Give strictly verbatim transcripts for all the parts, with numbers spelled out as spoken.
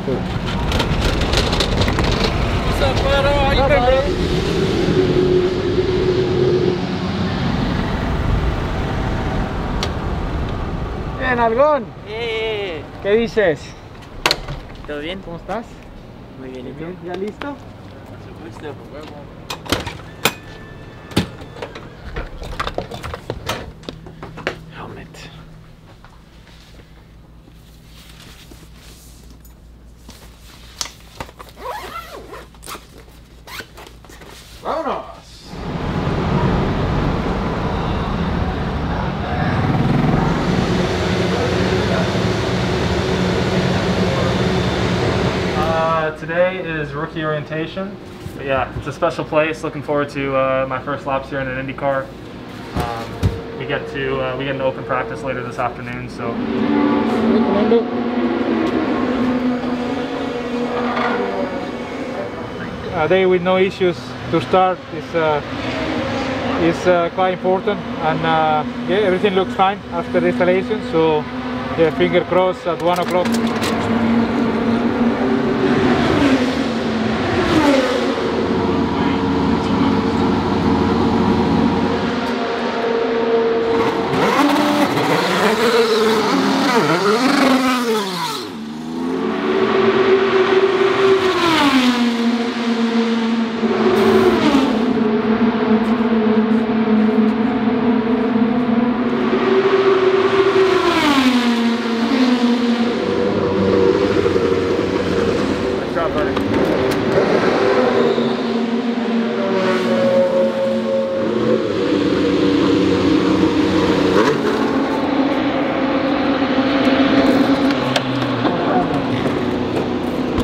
Good. What's up, Vado? How you been, bro? Bien, Algón. Eh, ¿Qué dices? ¿Todo bien? ¿Cómo estás? Muy bien, ¿y tú? Bien, ¿ya listo? Listo, pues vamos. Helmet. ¡Vámonos! Uh, today is rookie orientation. But yeah, it's a special place. Looking forward to uh, my first laps here in an IndyCar. Um, we get to uh, we get an open practice later this afternoon, so. A day with no issues to start is uh, is uh, quite important, and uh, yeah, everything looks fine after the installation. So yeah, finger crossed at one o'clock.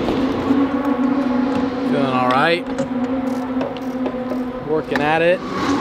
Feeling all right. Working at it.